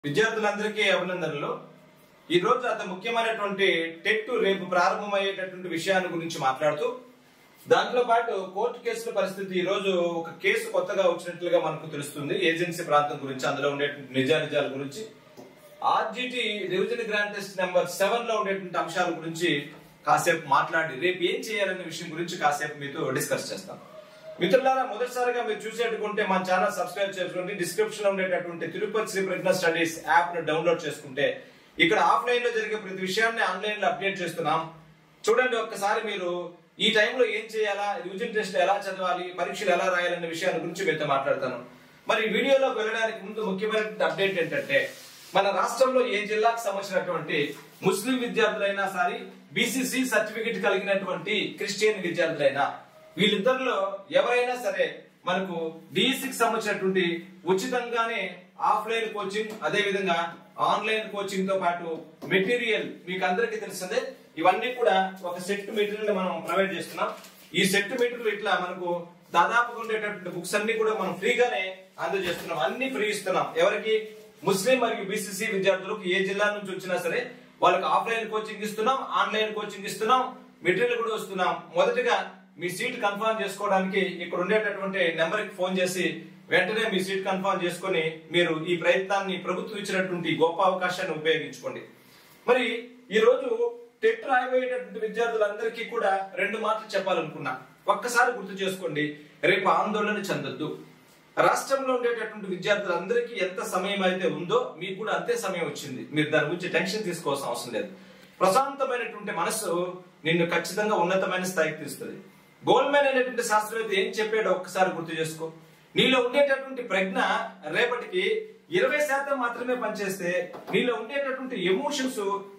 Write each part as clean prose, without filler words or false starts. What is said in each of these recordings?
విద్యార్థులందరికీ అభినందనలు. ఈ రోజు అతి ముఖ్యమైనటువంటి టెట్ రేపు ప్రారంభమయ్యేటటువంటి విషయాన్ని గురించి మాట్లాడుతూ దాంట్లో పాటు కోర్టు కేసుల పరిస్థితి ఈ రోజు ఒక కేసు కొత్తగా వచ్చినట్లుగా మనకు తెలుస్తుంది. ఏజెన్సీ ప్రాంతం గురించి, అందులో ఉండేటువంటి నిజానిజాల గురించి, RGT revision grand test number 7 లో ఉండేటువంటి అంశాల గురించి కాసేపు మాట్లాడి రేపు ఏం చేయాలనే విషయం గురించి కాసేపు మీతో డిస్కస్ చేస్తాం. మిత్రులారా, మొదటిసారిగా మీరు చూసేట్టుకుంటే మన ఛానల్ సబ్స్క్రైబ్ చేసుకోండి. డిస్క్రిప్షన్ లో ఉండేటటువంటి తిరుపతి శ్రీ ప్రజ్ఞ స్టడీస్ యాప్ ను డౌన్లోడ్ చేసుకుంటే ఇక్కడ ఆఫ్లైన్ లో జరిగే ప్రతి విషయాన్ని ఆన్లైన్ లో అప్డేట్ చేస్తున్నాం. చూడండి, ఒక్కసారి మీరు ఈ టైంలో ఏం చేయాలా, రివిజన్ టెస్ట్ ఎలా చదవాలి, పరీక్షలు ఎలా రాయాలనే విషయాల గురించి మీతో మాట్లాడతాను. మరి ఈ వీడియోలోకి వెళ్ళడానికి ముందు ముఖ్యమైన అప్డేట్ ఏంటంటే, మన రాష్ట్రంలో ఏ జిల్లాకు సంబంధించినటువంటి ముస్లిం విద్యార్థులైనా సరే, బీసీసీ సర్టిఫికెట్ కలిగినటువంటి క్రిస్టియన్ విద్యార్థులైనా, వీళ్ళిద్దరిలో ఎవరైనా సరే మనకు డిఎస్సికి సంబంధించినటువంటి ఉచితంగానే ఆఫ్లైన్ కోచింగ్, అదే విధంగా ఆన్లైన్ కోచింగ్ తో పాటు మెటీరియల్ మీకు అందరికీ తెలిసిందే. ఇవన్నీ కూడా ఒక సెట్ మెటీరియల్ మనం ప్రొవైడ్ చేస్తున్నాం. ఈ సెట్ మెటీరియల్ ఇట్లా మనకు దాదాపుగా ఉండేటటువంటి బుక్స్ అన్ని కూడా మనం ఫ్రీగానే అందజేస్తున్నాం. అన్ని ఫ్రీ ఇస్తున్నాం. ఎవరికి? ముస్లిం మరియు బీసీసీ విద్యార్థులకు ఏ జిల్లా నుంచి వచ్చినా సరే వాళ్ళకి ఆఫ్లైన్ కోచింగ్ ఇస్తున్నాం, ఆన్లైన్ కోచింగ్ ఇస్తున్నాం, మెటీరియల్ కూడా ఇస్తున్నాం. మొదటగా మీ సీట్ కన్ఫర్మ్ చేసుకోవడానికి ఇక్కడ ఉండేటటువంటి నెంబర్ కి ఫోన్ చేసి వెంటనే మీ సీట్ కన్ఫర్మ్ చేసుకుని మీరు ఈ ప్రయత్నాన్ని, ప్రభుత్వం ఇచ్చినటువంటి గొప్ప అవకాశాన్ని ఉపయోగించుకోండి. మరి ఈ రోజు టెట్ రాయబోయేటటువంటి విద్యార్థులందరికీ కూడా 2 మాటలు చెప్పాలనుకున్నా. ఒక్కసారి గుర్తు చేసుకోండి, రేపు ఆందోళన చెందొద్దు. రాష్ట్రంలో ఉండేటటువంటి విద్యార్థులందరికీ ఎంత సమయం అయితే ఉందో మీకు కూడా అంతే సమయం వచ్చింది. మీరు దాని గురించి టెన్షన్ తీసుకోవాల్సిన అవసరం లేదు. ప్రశాంతమైనటువంటి మనసు నిన్ను ఖచ్చితంగా ఉన్నతమైన స్థాయికి తీస్తుంది. గోల్మెన్ అనేటువంటి శాస్త్రవేత్త ఏం చెప్పాడో ఒక్కసారి గుర్తు చేసుకో. నీలో ఉండేటటువంటి ప్రజ్ఞ రేపటికి 20% మాత్రమే పనిచేస్తే నీలో ఉండేటటువంటి ఎమోషన్స్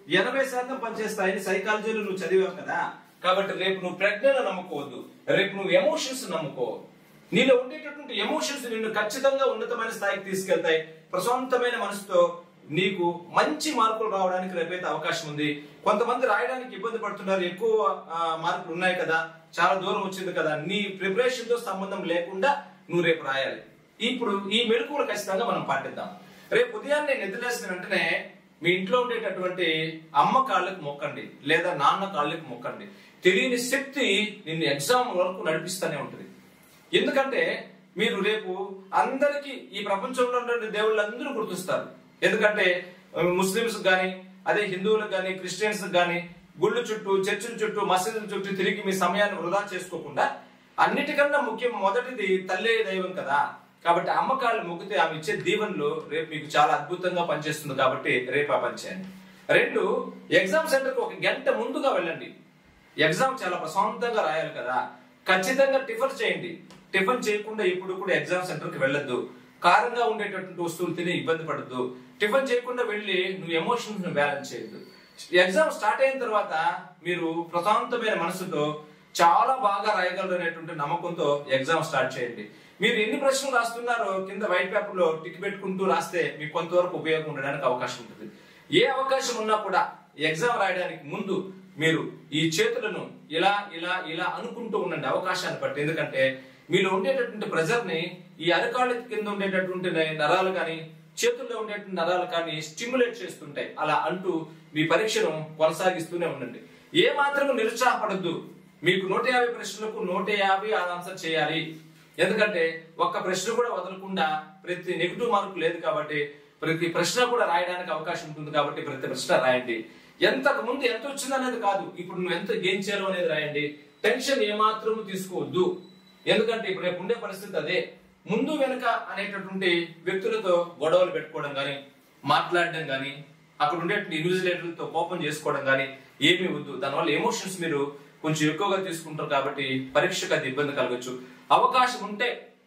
80% పనిచేస్తాయని సైకాలజీలో నువ్వు చదివావు కదా. కాబట్టి రేపు నువ్వు ప్రజ్ఞను నమ్ముకోవద్దు, రేపు నువ్వు ఎమోషన్స్ నమ్ముకో. నీలో ఉండేటటువంటి ఎమోషన్స్ నిన్ను ఖచ్చితంగా ఉన్నతమైన స్థాయికి తీసుకెళ్తాయి. ప్రశాంతమైన మనసుతో నీకు మంచి మార్కులు రావడానికి రేపైతే అవకాశం ఉంది. కొంతమంది రాయడానికి ఇబ్బంది పడుతున్నారు, ఎక్కువ మార్కులు ఉన్నాయి కదా, చాలా దూరం వచ్చింది కదా. నీ ప్రిపరేషన్ తో సంబంధం లేకుండా నువ్వు రేపు రాయాలి. ఇప్పుడు ఈ మెళకువలు ఖచ్చితంగా మనం పాటిద్దాం. రేపు ఉదయాన్నే నిద్రలేసిన వెంటనే మీ ఇంట్లో ఉండేటటువంటి అమ్మ కాళ్ళకి మొక్కండి, లేదా నాన్న కాళ్ళకి మొక్కండి. తెలియని శక్తి నిన్ను ఎగ్జామ్ వరకు నడిపిస్తూనే ఉంటుంది. ఎందుకంటే మీరు రేపు అందరికీ ఈ ప్రపంచంలో ఉండే దేవుళ్ళందరూ గుర్తిస్తారు. ఎందుకంటే ముస్లింస్ గాని, అదే హిందువులకు గాని, క్రిస్టియన్స్ గాని గుళ్ళు చుట్టూ, చర్చిల చుట్టూ, మసీదుల చుట్టూ తిరిగి మీ సమయాన్ని వృధా చేసుకోకుండా, అన్నిటికన్నా ముఖ్యం మొదటిది తల్లే దైవం కదా. కాబట్టి అమ్మకాళ్ళు మొక్కితే ఆమె ఇచ్చే దీవెనలు రేపు మీకు చాలా అద్భుతంగా పనిచేస్తుంది. కాబట్టి రేపు ఆ పని చేయండి. 2, ఎగ్జామ్ సెంటర్ కు 1 గంట ముందుగా వెళ్ళండి. ఎగ్జామ్ చాలా ప్రశాంతంగా రాయాలి కదా. ఖచ్చితంగా టిఫిన్ చేయండి. టిఫిన్ చేయకుండా ఇప్పుడు కూడా ఎగ్జామ్ సెంటర్ కి వెళ్ళొద్దు. కారంగా ఉండేటటువంటి వస్తువులు తిని ఇబ్బంది పడద్దు. టిఫిన్ చేయకుండా వెళ్ళి నువ్వు ఎమోషన్స్ బ్యాలెన్స్ చేయొద్దు. ఎగ్జామ్ స్టార్ట్ అయిన తర్వాత మీరు ప్రశాంతమైన మనసుతో చాలా బాగా రాయగలరు అనేటువంటి నమ్మకంతో ఎగ్జామ్ స్టార్ట్ చేయండి. మీరు ఎన్ని ప్రశ్నలు రాస్తున్నారో కింద వైట్ పేపర్ లో టిక్ పెట్టుకుంటూ రాస్తే మీకు కొంతవరకు ఉపయోగం ఉండడానికి అవకాశం ఉంటుంది. ఏ అవకాశం ఉన్నా కూడా ఎగ్జామ్ రాయడానికి ముందు మీరు ఈ చేతులను ఇలా ఇలా ఇలా అనుకుంటూ ఉండండి అవకాశాన్ని బట్టి. ఎందుకంటే మీలో ఉండేటటువంటి ప్రెజర్ ని ఈ అరకాళ్ళ కింద ఉండేటటువంటి నరాలు కానీ, చేతుల్లో ఉండేటువంటి నరాలు కానీ స్టిమ్యులేట్ చేస్తుంటాయి. అలా అంటూ మీ పరీక్షను కొనసాగిస్తూనే ఉండండి. ఏ మాత్రం నిరుత్సాహపడద్దు. మీకు 150 ప్రశ్నలకు 150 ఆన్సర్ చేయాలి. ఎందుకంటే ఒక్క ప్రశ్న కూడా వదలకుండా, ప్రతి నెగిటివ్ మార్కు లేదు కాబట్టి ప్రతి ప్రశ్న కూడా రాయడానికి అవకాశం ఉంటుంది. కాబట్టి ప్రతి ప్రశ్న రాయండి. ఎంతకు ముందు ఎంత వచ్చింది అనేది కాదు, ఇప్పుడు నువ్వు ఎంత గెయిన్ చేయాలి అనేది రాయండి. టెన్షన్ ఏమాత్రం తీసుకోవద్దు. ఎందుకంటే ఇప్పుడు రేపు ఉండే పరిస్థితి అదే. ముందు వెనుక అనేటటువంటి వ్యక్తులతో గొడవలు పెట్టుకోవడం గాని, మాట్లాడడం గాని, అక్కడ ఉండేటువంటి ఇన్విజిలేటర్లతో కోపం చేసుకోవడం గాని ఏమీ వద్దు. దానివల్ల ఎమోషన్స్ మీరు కొంచెం ఎక్కువగా తీసుకుంటారు. కాబట్టి పరీక్షకు అది ఇబ్బంది కలగచ్చు. అవకాశం ఉంటే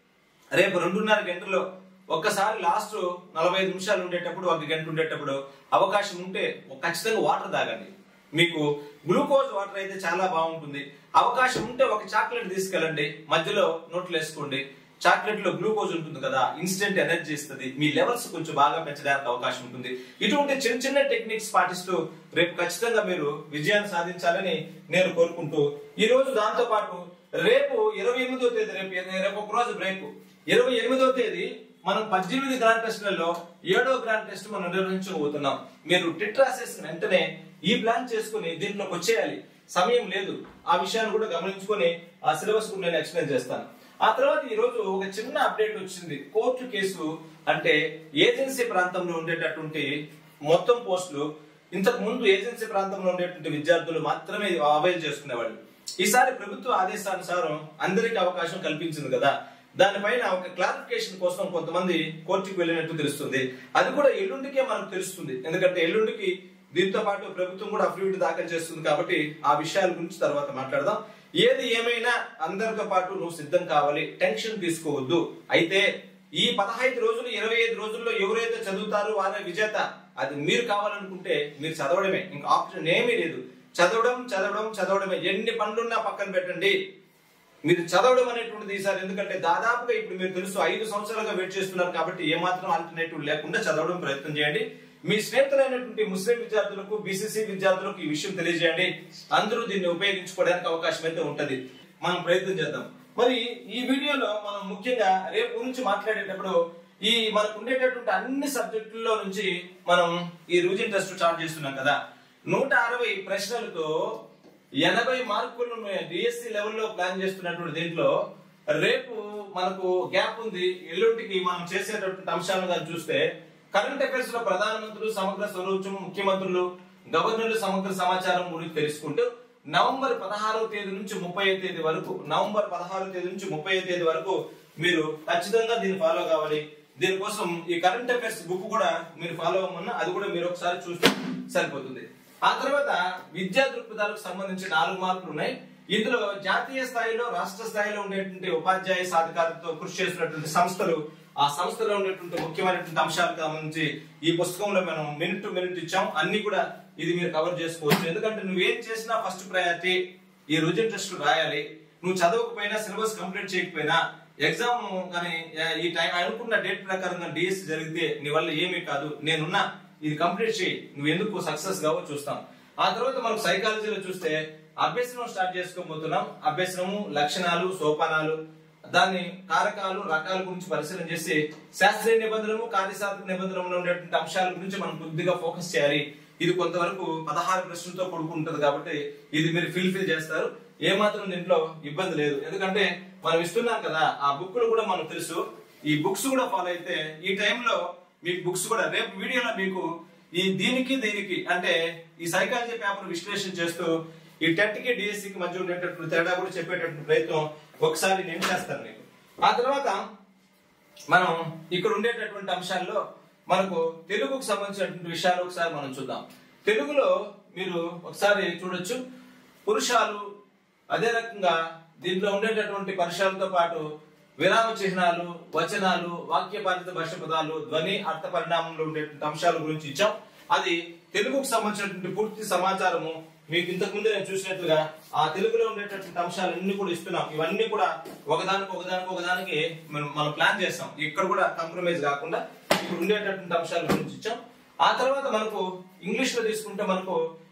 రేపు 2.5 గంటల్లో ఒక్కసారి లాస్ట్ 45 నిమిషాలు ఉండేటప్పుడు, 1 గంట ఉండేటప్పుడు అవకాశం ఉంటే ఖచ్చితంగా వాటర్ తాగండి. మీకు గ్లూకోజ్ వాటర్ అయితే చాలా బాగుంటుంది. అవకాశం ఉంటే 1 చాక్లెట్ తీసుకెళ్ళండి, మధ్యలో నోట్లు వేసుకోండి. చాక్లెట్ లో గ్లూకోజ్ ఉంటుంది కదా, ఇన్స్టెంట్ ఎనర్జీ ఇస్తుంది. మీ లెవెల్స్ కొంచెం బాగా పెంచడానికి అవకాశం ఉంటుంది. ఇటువంటి చిన్న చిన్న టెక్నిక్స్ పాటిస్తూ రేపు ఖచ్చితంగా మీరు విజయాన్ని సాధించాలని నేను కోరుకుంటూ, ఈ రోజు దాంతో పాటు రేపు 28వ తేదీ, రేపు ఒక రోజు బ్రేక్, 28వ తేదీ మనం 18 గ్రాండ్ టెస్ట్లలో 7వ గ్రాండ్ టెస్ట్ మనం నిర్వహించబోతున్నాం. మీరు టిట్ రాసేసిన వెంటనే ఈ ప్లాన్ చేసుకుని దీంట్లోకి వచ్చేయాలి. సమయం లేదు. ఆ విషయాన్ని కూడా గమనించుకొని ఆ సిలబస్ కూడా నేను ఎక్స్ప్లెయిన్ చేస్తాను. ఆ తర్వాత ఈ రోజు ఒక చిన్న అప్డేట్ వచ్చింది. కోర్టు కేసు అంటే ఏజెన్సీ ప్రాంతంలో ఉండేటటువంటి మొత్తం పోస్టులు ఇంతకు ముందు ఏజెన్సీ ప్రాంతంలో ఉండేటువంటి విద్యార్థులు మాత్రమే అవైల్ చేసుకునేవాళ్ళు. ఈసారి ప్రభుత్వ ఆదేశానుసారం అందరికీ అవకాశం కల్పించింది కదా, దానిపైన ఒక క్లారిఫికేషన్ కోసం కొంతమంది కోర్టుకు వెళ్ళినట్టు తెలుస్తుంది. అది కూడా ఎల్లుండికే మనకు తెలుస్తుంది. ఎందుకంటే ఎల్లుండికి దీంతో పాటు ప్రభుత్వం కూడా అఫిడవిట్ దాఖలు చేస్తుంది కాబట్టి ఆ విషయాల గురించి తర్వాత మాట్లాడదాం. ఏది ఏమైనా అందరితో పాటు నువ్వు సిద్ధం కావాలి, టెన్షన్ తీసుకోవద్దు. అయితే ఈ 15 రోజులు 25 రోజుల్లో ఎవరైతే చదువుతారో వారే విజేత. అది మీరు కావాలనుకుంటే మీరు చదవడమే, ఇంకా ఆప్షన్ ఏమీ లేదు. చదవడం చదవడం చదవడమే. ఎన్ని పనులున్నా పక్కన పెట్టండి, మీరు చదవడం అనేటువంటిది ఈసారి. ఎందుకంటే దాదాపుగా ఇప్పుడు మీరు తెలుసు 5 సంవత్సరాలుగా వెయిట్ చేస్తున్నారు కాబట్టి ఏమాత్రం ఆల్టర్నేటివ్ లేకుండా చదవడం ప్రయత్నం చేయండి. మీ స్నేహితులైనటువంటి ముస్లిం విద్యార్థులకు, బీసీసీ విద్యార్థులకు ఈ విషయం తెలియజేయండి. అందరూ దీన్ని ఉపయోగించుకోవడానికి అవకాశం అయితే ఉంటది. మనం ప్రయత్నం చేద్దాం. మరి ఈ వీడియోలో మనం ముఖ్యంగా రేపు గురించి మాట్లాడేటప్పుడు ఈ మనకు ఉండేటటువంటి అన్ని సబ్జెక్టుల్లో నుంచి మనం ఈ రివిజన్ టెస్ట్ స్టార్ట్ చేస్తున్నాం కదా. 160 ప్రశ్నలతో 80 మార్కులు డిఎస్సి లెవెల్లో ప్లాన్ చేస్తున్నటువంటి దీంట్లో రేపు మనకు గ్యాప్ ఉంది. ఎల్లుంటికి మనం చేసేటటువంటి అంశాలను చూస్తే కరెంట్ అఫైర్స్ లో ప్రధానమంత్రులు సమగ్ర స్వరూపం, ముఖ్యమంత్రులు, గవర్నర్లు సమగ్ర సమాచారం గురించి తెలుసుకుంటూ నవంబర్ 16వ తేదీ నుంచి 30వ తేదీ వరకు మీరు ఖచ్చితంగా దీన్ని ఫాలో కావాలి. దీనికోసం ఈ కరెంట్ అఫైర్స్ బుక్ కూడా మీరు ఫాలో అవ్వమన్నా అది కూడా మీరు ఒకసారి చూస్తే సరిపోతుంది. ఆ తర్వాత విద్యా దృక్పథాలకు సంబంధించి 4 మార్కులు ఉన్నాయి. ఇందులో జాతీయ స్థాయిలో, రాష్ట్ర స్థాయిలో ఉండేటువంటి ఉపాధ్యాయ సాధికారతతో కృషి చేసినటువంటి సంస్థలు, ఆ సంస్థలో ఉండేటువంటి ముఖ్యమైనటువంటి అంశాలకు సంబంధించి ఈ పుస్తకంలో మనం మినిట్ టు మినిట్ ఇచ్చాం. అన్ని కూడా ఇది మీరు కవర్ చేసుకోవచ్చు. ఎందుకంటే నువ్వేం చేసినా ఫస్ట్ ప్రయారిటీ ఈ రివిజన్ టెస్ట్ రాయాలి. నువ్వు చదవకపోయినా, సిలబస్ కంప్లీట్ చేయకపోయినా, ఎగ్జామ్ కానీ ఈ టైం అనుకున్న డేట్ ప్రకారంగా డిఎస్సి జరిగితే నీ వల్ల ఏమీ కాదు, నేనున్నా, ఇది కంప్లీట్ చేయి, నువ్వు ఎందుకు సక్సెస్ కావో చూస్తాం. ఆ తర్వాత మనం సైకాలజీలో చూస్తే అభ్యసనం స్టార్ట్ చేసుకోబోతున్నాం. అభ్యసనము, లక్షణాలు, సోపానాలు, దాని కారకాలు, రకాల గురించి పరిశీలన చేసి శాస్త్రీయ నిబంధనలు, కార్యశాస్త్ర నిబంధనలు ఉండేటువంటి అంశాల గురించి మనం కొద్దిగా ఫోకస్ చేయాలి. ఇది కొంతవరకు 16 ప్రశ్నలతో కూడుకుంటది కాబట్టి ఇది మీరు ఫిల్ చేస్తారు. ఏమాత్రం దీంట్లో ఇబ్బంది లేదు. ఎందుకంటే మనం ఇస్తున్నాం కదా, ఆ బుక్లు కూడా మనకు తెలుసు. ఈ బుక్స్ కూడా ఫాలో అయితే ఈ టైంలో మీకు బుక్స్ కూడా రేపు వీడియోలో మీకు ఈ దీనికి అంటే ఈ సైకాలజీ పేపర్ విశ్లేషణ చేస్తూ ఈ టెట్ కి డిఎస్సికి మధ్య ఉండేటటువంటి తేడా కూడా చెప్పేటటువంటి ప్రయత్నం ఒకసారి నేను చేస్తాను మీకు. ఆ తర్వాత మనం ఇక్కడ ఉండేటటువంటి అంశాల్లో మనకు తెలుగుకు సంబంధించినటువంటి విషయాలు ఒకసారి మనం చూద్దాం. తెలుగులో మీరు ఒకసారి చూడొచ్చు. పురుషాలు, అదే రకంగా దీంట్లో ఉండేటటువంటి పరిశీలనతో పాటు విరామ చిహ్నాలు, వచనాలు, వాక్యపాలిత భాష పదాలు, ధ్వని, అర్థ పరిణామంలో ఉండేటువంటి అంశాల గురించి ఇచ్చాం. అది తెలుగుకు సంబంధించినటువంటి పూర్తి సమాచారము మీకు ఇంతకు ముందు నేను చూసినట్లుగా ఆ తెలుగులో ఉండేటటువంటి అంశాలన్నీ కూడా ఇస్తున్నాం. ఇవన్నీ కూడా ఒకదానికి మనం ప్లాన్ చేస్తాం. ఇక్కడ కూడా కాంప్రమైజ్ కాకుండా ఇప్పుడు ఉండేటటువంటి అంశాల గురించి ఇచ్చాం. ఆ తర్వాత మనకు ఇంగ్లీష్ లో తీసుకుంటే మనకు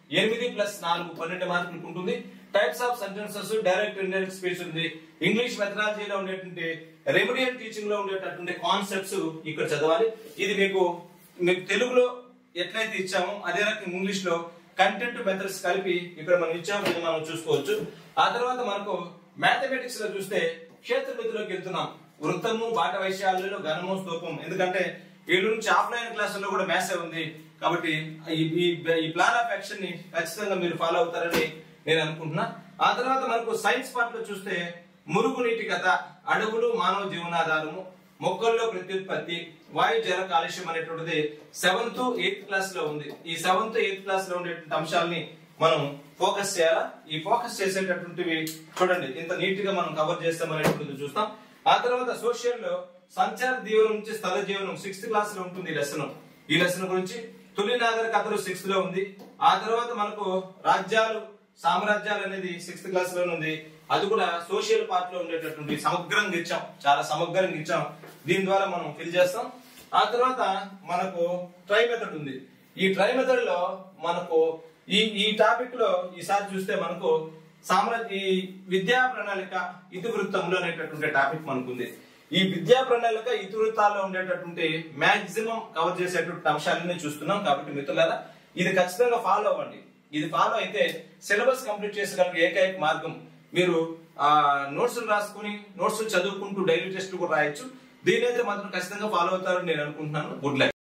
8+4 12 మార్కులకు ఉంటుంది. Types of sentences, direct indirect speech ఉంది. ఇంగ్లీష్ మెథడాలజీలో ఉండేటువంటి రెమెడియల్ టీచింగ్ లో ఉండేటటువంటి కాన్సెప్ట్స్ ఇక్కడ చదవాలి. ఇది మీకు తెలుగులో ఎట్లయితే ఇచ్చామో అదే రకంగా ఇంగ్లీష్ లో కంటెంట్ మెథడ్స్ కలిపి ఇక్కడ మనం ఇచ్చాము, ఇది మనం చూసుకోవచ్చు. ఆ తర్వాత మనకు మ్యాథమెటిక్స్ లో చూస్తే క్షేత్రమితిలోకి వెళ్తున్నాం. వృత్తము, బాట వైశాల్యంలో ఘనము, స్తూపం. ఎందుకంటే వీళ్ళ నుంచి ఆఫ్లైన్ క్లాసుల్లో కూడా మ్యాథ్స్ ఉంది కాబట్టి ఈ ప్లాన్ ఆఫ్ యాక్షన్ ని ఖచ్చితంగా మీరు ఫాలో అవుతారని నేను అనుకుంటున్నా. ఆ తర్వాత మనకు సైన్స్ పార్ట్ లో చూస్తే మురుగునీటి కథ, అడవులు, మానవ జీవనాధారము, మొక్కల్లో ప్రత్యుత్పత్తి, వాయు జల కాలుష్యం అనేటువంటిది 7th 8th క్లాస్ లో ఉంది. ఈ 7th 8th క్లాస్ లో ఉండేటువంటి అంశాలని మనం ఫోకస్ చేయాలా. ఈ ఫోకస్ చేసేటటువంటివి చూడండి ఇంత నీట్ గా మనం కవర్ చేస్తాం అనేటువంటిది చూస్తాం. ఆ తర్వాత సోషల్ లో సంచార జీవనం నుంచి స్థల జీవనం 6th క్లాస్ లో ఉంటుంది ఈ లెసన్ గురించి. తొలి నాగరికతలు 6th లో ఉంది. ఆ తర్వాత మనకు రాజ్యాలు, సామ్రాజ్యాలు అనేది 6th క్లాస్ లో ఉంది. అది కూడా సోషల్ పార్ట్ లో ఉండేటటువంటి సమగ్రంగా ఇచ్చాం, చాలా సమగ్రంగా ఇచ్చాం. దీని ద్వారా మనం ఫిల్ చేస్తాం. ఆ తర్వాత మనకు ట్రై మెథడ్ ఉంది. ఈ ట్రై మెథడ్ లో మనకు ఈ టాపిక్ లో ఈసారి చూస్తే మనకు ఈ విద్యా ప్రణాళిక ఇతివృత్తంలో అనేటటువంటి టాపిక్ మనకు ఉంది. ఈ విద్యా ప్రణాళిక ఇతివృత్తాల్లో ఉండేటటువంటి మాక్సిమం కవర్ చేసేటువంటి అంశాలన్నీ చూస్తున్నాం. కాబట్టి మిత్రులారా ఇది ఖచ్చితంగా ఫాలో అవ్వండి. ఇది ఫాలో అయితే సిలబస్ కంప్లీట్ చేసగలిగే ఏకైక మార్గం. మీరు నోట్స్ రాసుకుని నోట్స్ చదువుకుంటూ డైలీ టెస్ట్ కూడా రాయొచ్చు. దీని అయితే మాత్రం ఖచ్చితంగా ఫాలో అవుతారని నేను అనుకుంటున్నాను. Good luck.